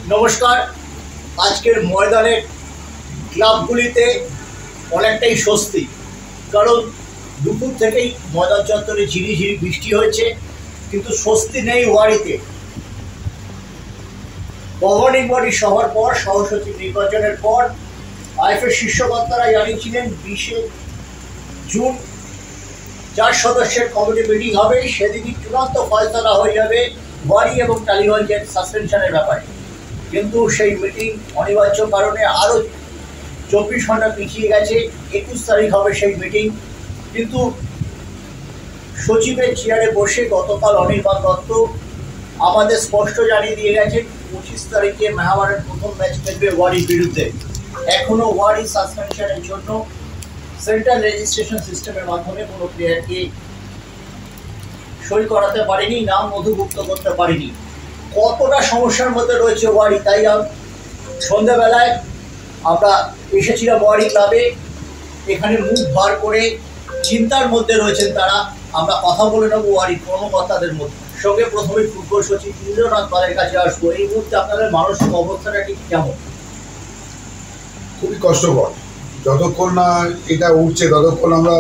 নমস্কার। আজকের ময়দানের ক্লাবগুলিতে অনেকটাই স্বস্তি, কারণ দুপুর থেকেই ময়দান চত্বরে ঝিরিঝিরি বৃষ্টি হয়েছে, কিন্তু স্বস্তি নেই ওয়ারিতে। গভর্নিং বডি সভার পর, সহসচিব নির্বাচনের পর আইএফের শীর্ষকর্তারা জানিয়েছিলেন 20 জুন 4 সদস্যের কমিটি মিটিং হবে। সেদিনই চূড়ান্ত ফয়সলা হয়ে যাবে ওয়ারি এবং টালিগঞ্জের সাসপেনশনের ব্যাপারে। কিন্তু সেই মিটিং অনিবার্য কারণে আরও 24 ঘন্টা পিছিয়ে গেছে। 21 তারিখ হবে সেই মিটিং। কিন্তু সচিবের চেয়ারে বসে গতকাল অনির্বাণ দত্ত আমাদের স্পষ্ট জানিয়ে দিয়ে গেছেন 25 তারিখে মেহাবারের প্রথম ম্যাচ খেলবে ওয়ারির বিরুদ্ধে। এখনও ওয়ারি সাসপেনশনের জন্য সেন্ট্রাল রেজিস্ট্রেশন সিস্টেমের মাধ্যমে কোনো প্লেয়ারকে সই করাতে পারেনি, নাম নথিভুক্ত করতে পারেনি। কতটা সমস্যার মধ্যে রয়েছে ওয়ারি, তাই সন্ধ্যাবেলায় আমরা এসেছিলাম ওয়ারি ক্লাবে। এখানে মুখ ভার করে চিন্তার মধ্যে রয়েছেন তারা। আমরা কথা বলে নেবো ওয়ারি কর্মকর্তাদের সঙ্গে। প্রথমে ফুটবল সচিব ইন্দ্রনাথ পালের কাছে আসবো। এই মুহূর্তে আপনাদের মানসিক অবস্থাটা ঠিক কেমন? খুবই কষ্টকর। যতক্ষণ না এটা উঠছে ততক্ষণ আমরা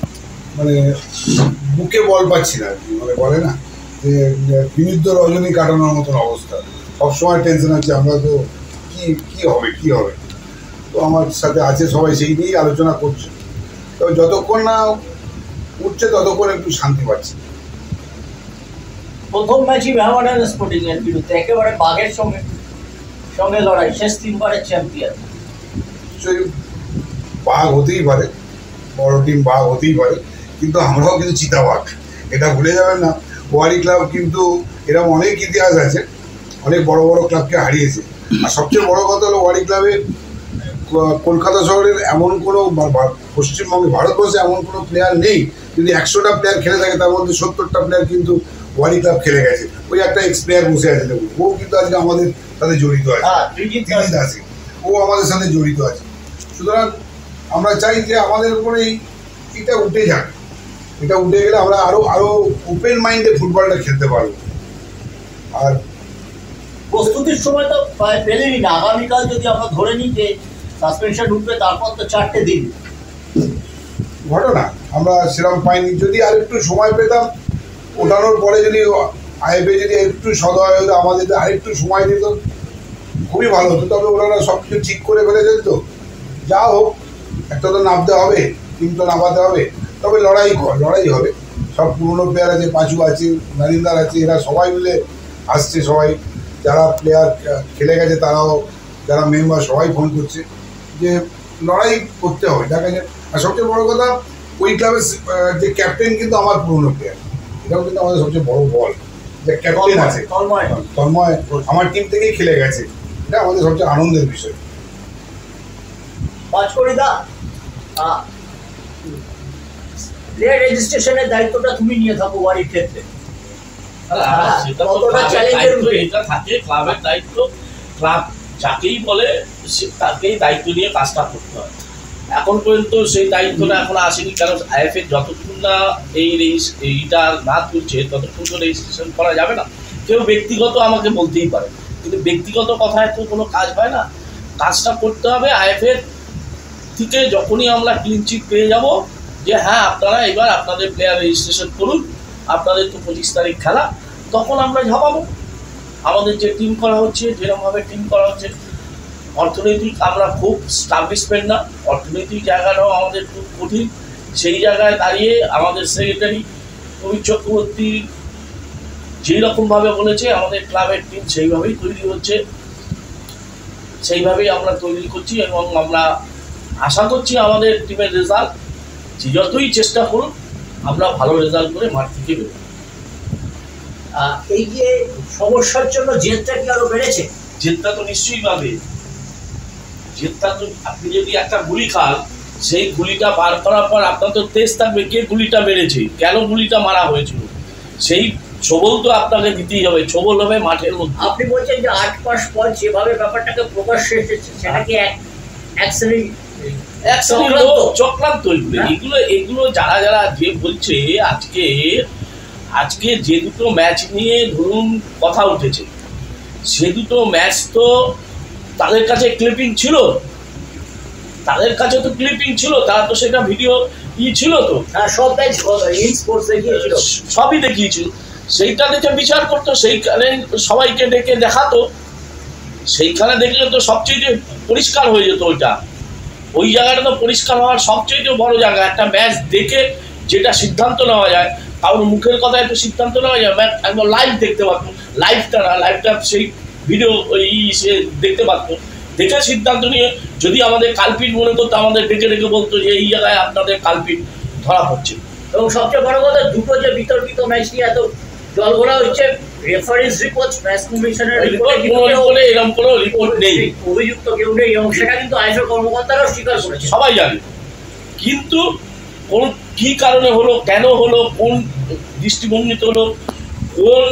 বুকে বল পাচ্ছি না। বলে না যে বিনিদ্ধ রজনী কাটানোর মতন অবস্থা। সবসময় টেনশন আছে, আমরা তো কি হবে। তো আমার সাথে আছে সবাই, সেই নিয়েই আলোচনা করছে। তবে যতক্ষণ না উঠছে ততক্ষণ একটু শান্তি পাচ্ছি। প্রথম ম্যাচই মেহাবাডান স্পোর্টিং এর বিরুদ্ধে, একেবারে বাঘের সঙ্গে লড়াই, শেষ 3 বারের চ্যাম্পিয়ন। নিশ্চয়ই বাঘ হতেই পারে, বড় টিম বাঘ হতেই পারে, কিন্তু আমরাও কিন্তু চিতাবাঘ, এটা ভুলে যাবেন না। ওয়ারি ক্লাব কিন্তু এরকম অনেক ইতিহাস আছে, অনেক বড় বড় ক্লাবকে হারিয়েছে। আর সবচেয়ে বড় কথা হলো ওয়ারি ক্লাবে কলকাতা শহরের এমন কোনো, পশ্চিমবঙ্গে ভারতবর্ষে এমন কোনো প্লেয়ার নেই, যদি 100টা প্লেয়ার খেলে থাকে তার মধ্যে 70টা প্লেয়ার কিন্তু ওয়ারি ক্লাব খেলে গেছে। ওই একটা এক্স প্লেয়ার বসে আছে, দেখুন, ও কিন্তু আজকে আমাদের সাথে জড়িত আছে, ও আমাদের সাথে জড়িত আছে। সুতরাং আমরা চাই যে আমাদের উপরে এটা উঠে যাক। এটা উঠে গেলে আমরা আরো ওপেন মাইন্ডে ফুটবলটা খেলতে পারবো। আর প্রস্তুতির সময় তো পেলেনি না। আগামীকাল যদি আমরা ধরে নিই যে সাসপেনশন উঠবে, তারপর তো 4টে দিন ঘটনা আমরা সেরকম পাইনি। যদি আর একটু সময় পেতাম, ওঠানোর পরে যদি আইএফএ যদি একটু সদয় হতো, আমাদের আরেকটু সময় দিত, খুবই ভালো হতো। তবে ওনারা সব কিছু ঠিক করে ফেলেছেন। তো যা হোক, একটা তো নামতে হবে, টিম তো নামাতে হবে। তবে লড়াই হবে। সব পুরনো প্লেয়ার আছে, পাঁচু আছে, নারিন্দার আছে, এরা সবাই মিলে আসছে। সবাই যারা প্লেয়ার খেলে গেছে তারাও, যারা মেম্বার সবাই ফোন করছে যে লড়াই করতে হবে, দেখা যায়। আর সবচেয়ে বড় কথা, ওই ক্লাবের যে ক্যাপ্টেন কিন্তু আমার পুরনো প্লেয়ার। এটাও কিন্তু আমাদের সবচেয়ে বড় বল, যে ক্যাপ্টেন আছে তন্ময় আমার টিম থেকেই খেলে গেছে। এটা আমাদের সবচেয়ে আনন্দের বিষয়। প্লেয়ার রেজিস্ট্রেশনের দায়িত্বটা তুমি নিয়ে থাকো ওয়ারির ক্ষেত্রে। এটা থাকে ক্লাবের দায়িত্ব। ক্লাব যাকেই বলে তাকেই দায়িত্ব নিয়ে কাজটা করতে হয়। এখন পর্যন্ত সেই দায়িত্বটা এখন আসেনি, কারণ আইএফএ যতক্ষণ না এইটা না তুলছে ততক্ষণ তো রেজিস্ট্রেশন করা যাবে না। কেউ ব্যক্তিগত আমাকে বলতেই পারে, কিন্তু ব্যক্তিগত কথায় তো কোনো কাজ হয় না। কাজটা করতে হবে আইএফএ থেকে। যখনই আমরা ক্লিন চিট পেয়ে যাব যে হ্যাঁ আপনারা এবার আপনাদের প্লেয়ার রেজিস্ট্রেশন করুন, আপনাদের তো 25 তারিখ খেলা, তখন আমরা ঝাঁপাবো। আমাদের যে টিম করা হচ্ছে, যেরকমভাবে টিম করা হচ্ছে, অর্থনৈতিক আমরা খুব স্টাবলিশমেন্ট না, অর্থনৈতিক জায়গাটাও আমাদের খুব কঠিন। সেই জায়গায় দাঁড়িয়ে আমাদের সেক্রেটারি কবির চক্রবর্তী যেই রকমভাবে বলেছে, আমাদের ক্লাবের টিম সেইভাবেই তৈরি হচ্ছে, সেইভাবেই আমরা তৈরি করছি। এবং আমরা আশা করছি আমাদের টিমের রেজাল্ট, যতই চেষ্টা করুন আমরা ভালো রেজাল্ট করে মাঠ থেকে বেরোব। এই যে সমস্যার জন্য জেদটা কি আরো বেড়েছে? জেদটা তো নিশ্চয়ই পাবে। জেদটা তো, আপনি যদি একটা গুলি খান, সেই গুলিটা বার করার পর আপনার তো তেজ থাকবে কে গুলিটা মেরেছে, কেন গুলিটা মারা হয়েছিল, সেই ছবল তো আপনাকে দিতেই হবে। ছবল হবে মাঠের মধ্যে। আপনি বলছেন যে 8 মাস পর যেভাবে ব্যাপারটাকে প্রকাশ্যে এসেছে, সেটা কি চক্রান্ত? এগুলো যারা যে বলছে, আজকে যে দুটো ম্যাচ নিয়ে ধরুন কথা উঠেছে, সে দুটো ম্যাচ তো তাদের কাছে ক্লিপিং ছিল, তাদের কাছে তো ক্লিপিং ছিল, তারা তো সেটা ভিডিও ছিল তো, হ্যাঁ সব ম্যাচ স্পোর্টসে গিয়েছিল, সবই দেখিয়েছিল। সেইটা দেখে বিচার করতো, সেইখানে সবাইকে ডেকে দেখাতো, সেইখানে দেখলে তো সবচেয়ে পরিষ্কার হয়ে যেত। ওই জায়গাটা তো পরিষ্কার হওয়ার সবচেয়ে বড় জায়গা। একটা ম্যাচ দেখে যেটা সিদ্ধান্ত নেওয়া যায়, কারণ মুখের কথায় তো সিদ্ধান্ত নেওয়া যায়, ম্যাচ একদম লাইভ দেখতে পারতো, লাইভটা সেই ভিডিও সে দেখতে পারতো, দেখে সিদ্ধান্ত নিয়ে যদি আমাদের কালপিট মনে করতো আমাদের ডেকে ডেকে বলতো যে এই জায়গায় আপনাদের কালপিট ধরা পড়ছে। এবং সবচেয়ে বড় কথা, দুটো যে বিতর্কিত ম্যাচ নিয়ে এত জলঘোলা হচ্ছে, রেফারিজ রিপোর্ট, ম্যাচ কমিশনের এরকম কোনো রিপোর্ট নেই, অভিযুক্ত কেউ নেই, এবং সেটা কিন্তু আইএফএ কর্মকর্তারাও স্বীকার করেছে, সবাই জানে। কিন্তু কোন কি কারণে হলো, কেন হলো, কোন দৃষ্টিভঙ্গিতে হলো, কোন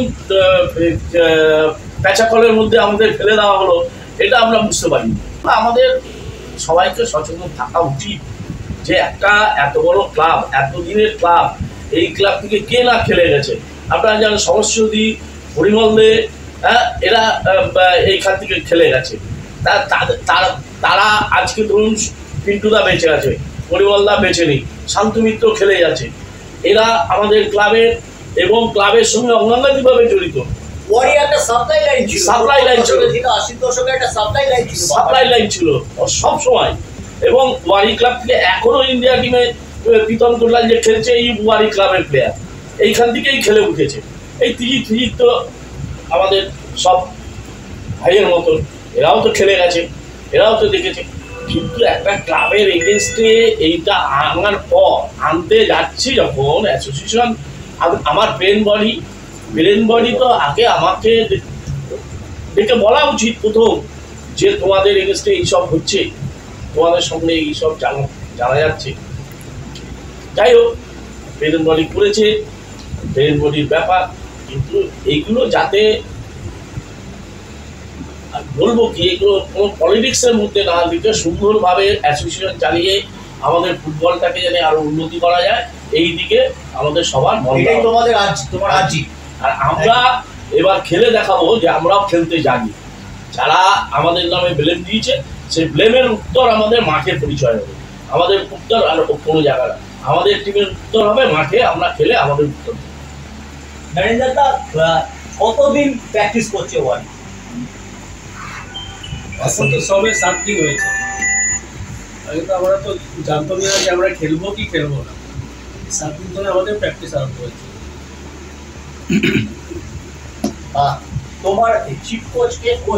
প্যাচাকলের মধ্যে আমাদের ফেলে দেওয়া হলো, এটা আমরা বুঝতে পারিনি। আমাদের সবাইকে সচেতন থাকা উচিত যে একটা এত বড় ক্লাব, এতদিনের ক্লাব, এই ক্লাব থেকে কে না খেলে গেছে। আপনারা জানেন সরস্বতী, পরিমল দে, এরা এইখান থেকে খেলে গেছে। তারা আজকে ধরুন পিন্টুদা বেঁচে আছে, পরিমলদা বেঁচে নেই, শান্তু মিত্র খেলে যাচ্ছে। এরা আমাদের ক্লাবের এবং ক্লাবের সঙ্গে অঙ্গাঙ্গিভাবে জড়িত। ওয়ারি একটা সাপ্লাই লাইন ছিল, 80 দশকে একটা সাপ্লাই লাইন ছিল সব সময়। এবং ওয়ারি ক্লাব থেকে এখনো ইন্ডিয়া টিমে প্রীতম কোটলাল যে খেলছে, এই ওয়ারি ক্লাবের প্লেয়ার এইখান থেকেই খেলে উঠেছে। এই ত্রিজিৎ তো আমাদের সব ভাইয়ের মতন, এরাও তো খেলে গেছে, এরাও তো দেখেছে। কিন্তু একটা ক্লাবের এগেনস্টে এইটা আনতে যাচ্ছি যখন অ্যাসোসিয়েশন, আমার ব্রেন বডি তো আগে আমাকে ডেকে বলা উচিত প্রথম যে তোমাদের এগেনস্টে এইসব হচ্ছে, তোমাদের সঙ্গে এইসব জানা যাচ্ছে। যাই হোক, ব্রেন বডি করেছে, ব্রেন বডির ব্যাপার। কিন্তু এইগুলো যাতে বলবো কি, এগুলো কোনো পলিটিক্সের মধ্যে না দিকে সুন্দরভাবে অ্যাসোসিয়েশন চালিয়ে আমাদের ফুটবলটাকে যেন আরো উন্নতি করা যায়, এই দিকে আমাদের সবার তোমার আর্জি। আর আমরা এবার খেলে দেখাবো যে আমরাও খেলতে জানি। যারা আমাদের নামে ব্লেম দিয়েছে, সেই ব্লেমের উত্তর আমাদের মাঠে পরিচয় হবে। আমাদের উত্তর আর কোনো জায়গা না, আমাদের টিমের উত্তর হবে মাঠে, আমরা খেলে আমাদের উত্তর। কতদিন প্র্যাকটিস করছে ওয়ারি? এখন তো সবে 7 দিন হয়েছে। আগে তো আমরা তো জানতাম না যে আমরা খেলবো কি খেলবো না। 7 দিন ধরে আমাদের প্র্যাকটিস আরম্ভ হয়েছে। তোমার চিফ কোচ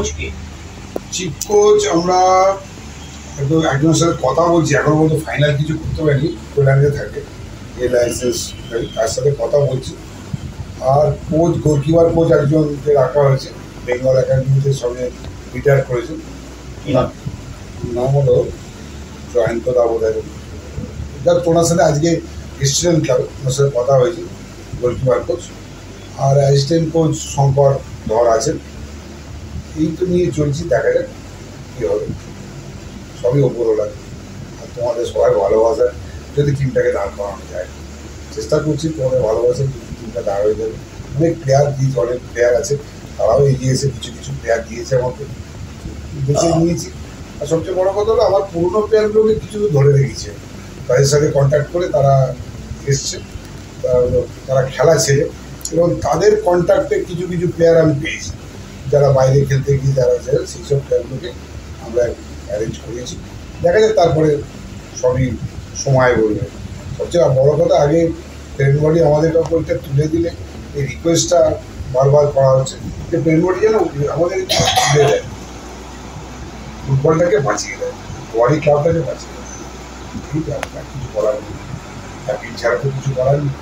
আমরা একজনের সাথে কথা বলছি, এখন পর্যন্ত ফাইনাল কিছু করতে পারিনি, প্রোগ্রামে থাকে এ লাইসেন্স, তার সাথে কথা বলছি। আর গোলকিপার কোচ একজনকে রাখা হয়েছে, বেঙ্গল একাডেমিদের সঙ্গে রিটায়ার করেছেন, নাম হলো জয়ন্ত দাবোধর। যাক, ওনার সাথে আজকে এসেছিলেন ক্লাবে, ওনার সাথে কথা হয়েছে, গোলকিপার কোচ। আর অ্যাসিস্ট্যান্ট কোচ শঙ্কর ধর আছেন। এই তো নিয়ে চলছি, দেখা যাক কী হবে, সবই ওপরওয়ালা। আর তোমাদের সবাই ভালোবাসা যদি টিমটাকে দাঁড় করানো যায়, চেষ্টা করছি তোমাদের ভালোবাসা টিমটা দাঁড় হয়ে যাবে। অনেক প্লেয়ার আছে, তারাও এগিয়েছে, কিছু প্লেয়ার দিয়েছে আমাকে, বেছে নিয়েছি। আর সবচেয়ে বড় কথা হলো আমার পুরনো প্লেয়ারগুলোকে কিছু ধরে রেখেছে, তাদের সাথে কন্ট্যাক্ট করে তারা এসছে, তারা খেলা ছেড়ে, এবং তাদের কন্ট্যাক্টে কিছু প্লেয়ার আমি পেয়েছি যারা বাইরে খেলতে গিয়ে যারা ছিল, সেই সব প্লেয়ারগুলোকে আমরা অ্যারেঞ্জ করেছি। দেখা যাক, তারপরে সবই সময় বলবে। সবচেয়ে বড় কথা, আগে ব্রেন বডি আমাদের ওইটা তুলে দিলে, এই রিকোয়েস্টটা বারবার করা হচ্ছে যে ব্রেন বডি যেন আমাদের তুলে দেয়, ফুটবলটাকে বাঁচিয়ে দেয়, ওয়ারি ক্লাবটাকে বাঁচিয়ে দেয়। ঠিক আছে, কিছু করার নেই, তাকে ছাড়া তো কিছু করার নেই।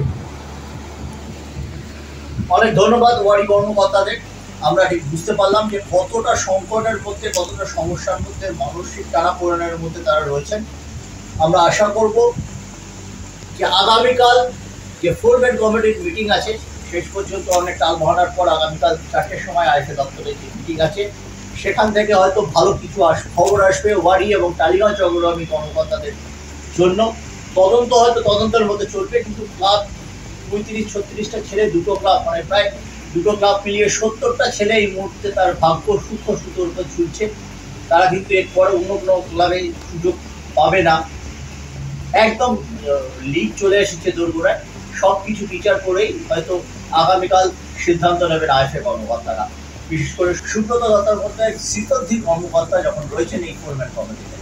অনেক ধন্যবাদ ওয়ারি কর্মকর্তাদের। আমরা ঠিক বুঝতে পারলাম যে কতটা সংকটের মধ্যে, কতটা সমস্যার মধ্যে, মানসিক টানাপোড়েনের মধ্যে তারা রয়েছেন। আমরা আশা করব যে আগামীকাল যে ফুল ম্যান কমিটির মিটিং আছে, শেষ পর্যন্ত অনেক টাল মহানার পর আগামীকাল 4টের সময় আইএফএ দপ্তরে যে মিটিং আছে, সেখান থেকে হয়তো ভালো কিছু খবর আসবে ওয়ারি এবং টালিগঞ্জ অগ্রগামী কর্মকর্তাদের জন্য। তদন্ত হয়তো তদন্তের মধ্যে চলবে, কিন্তু ক্লাব 35-36টা ছেড়ে দুটো ক্লাব, মানে প্রায় দুটো ক্লাব মিলিয়ে 70টা ছেলে এই মুহূর্তে তার ভাগ্য সূক্ষ্ম সুতোর উপর ঝুলছে। তারা কিন্তু এরপরে অন্য কোনো ক্লাবে সুযোগ পাবে না। একদম লিগ চলে এসেছে দোরগোড়ায়। সব কিছু বিচার করেই হয়তো আগামীকাল সিদ্ধান্ত নেবেন আইএফএ কর্মকর্তারা, বিশেষ করে সুব্রত দত্তর মধ্যে শীতলধী কর্মকর্তা যখন রয়েছেন এই ফোরম্যান কমিটিতে।